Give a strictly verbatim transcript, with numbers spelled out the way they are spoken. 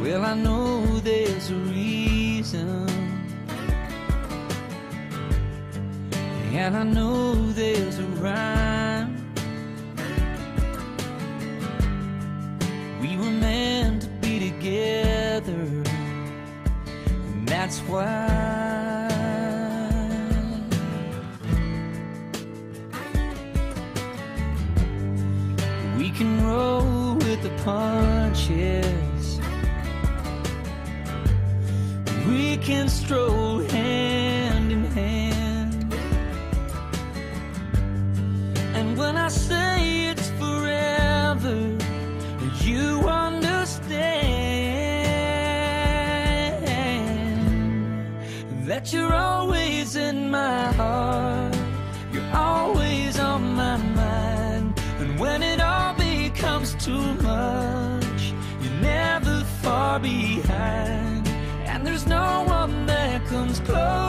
Well, I know there's a reason, and I know there's a rhyme. We were meant to be together, and that's why we can roll with the punches, we can stroll hand in hand. And when I say it's forever, you understand that you're always in my heart, you're always on my mind. And when it all becomes too much, you're never far behind. And there's no one that comes close.